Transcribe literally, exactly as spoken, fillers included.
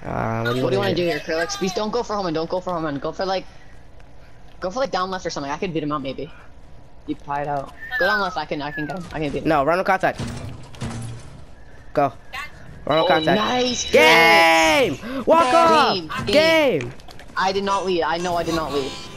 Uh, what do you, what do you want to do? do here, Kirrlx? Please don't go for home and don't go for home and go for like, go for like down left or something. I could beat him out maybe. You pie it out. Go down left. I can. I can get him. I can beat him. No, run on contact. Go. Run on Oh, contact. nice. Game. Walk Game. off. Game. Game. I did not lead. I know I did not lead.